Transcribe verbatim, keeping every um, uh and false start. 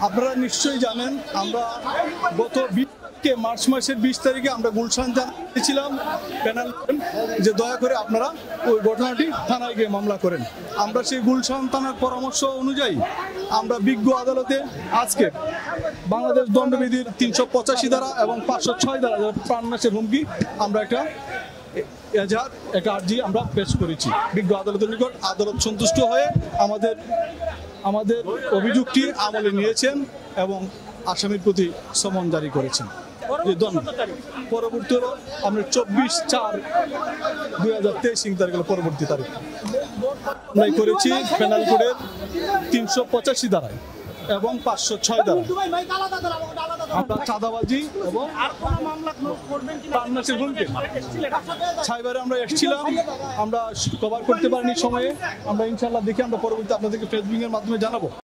আপনারা নিশ্চয়ই জানেন আমরা গত বিশে মার্চ মাসের বিশ তারিখে আমরা গুলশান জানিয়েছিলাম প্যানেল যে দয়া করে আপনারা ওই ঘটনাটি থানায় গিয়ে মামলা করেন। আমরা সেই গুলশান থানার পরামর্শ অনুযায়ী আমরা বিজ্ঞ আদালতে আজকে বাংলাদেশ দণ্ডবিধির তিনশো পঁচাশি ধারা এবং পাঁচশো ছয় ধারা প্রাণনাশের হুমকি আমরা একটা এজাহার একটা আর্জি আমরা পেশ করেছি বিজ্ঞ আদালতের নিকট। আদালত সন্তুষ্ট হয়ে আমাদের আমাদের অভিযোগটি আমলে নিয়েছেন এবং আসামির প্রতি সমন জারি করেছেন। পরবর্তী হলো আমরা চব্বিশ চার দুই হাজার তেইশ ইং তারিখ পরবর্তী তারিখ আমরা করেছি পেনাল কোডের তিনশো পঁচাশি ধারায় এবং পাঁচশো ছয় ধারা আমরা চাঁদাবাজি এবং সাইবারে আমরা এসেছিলাম, আমরা কভার করতে পারিনি সময়ে। আমরা ইনশাল্লাহ দেখি আমরা পরবর্তী আপনাদেরকে ফেসবুকের মাধ্যমে জানাবো।